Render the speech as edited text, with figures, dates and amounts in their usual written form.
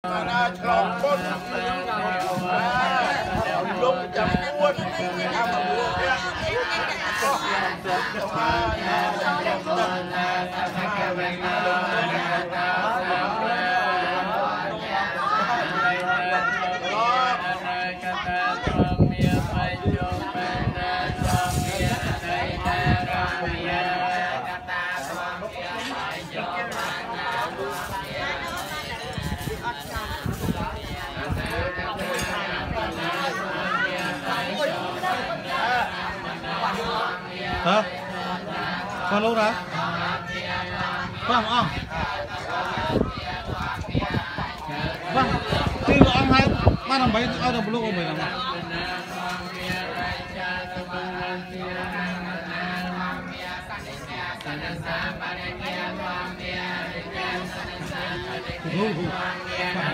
hả? Còn lâu đó? Vâng, ông. Vâng, khi ông hay ba đồng mấy ai đồng lúc ông mình làm nào? Hù hù.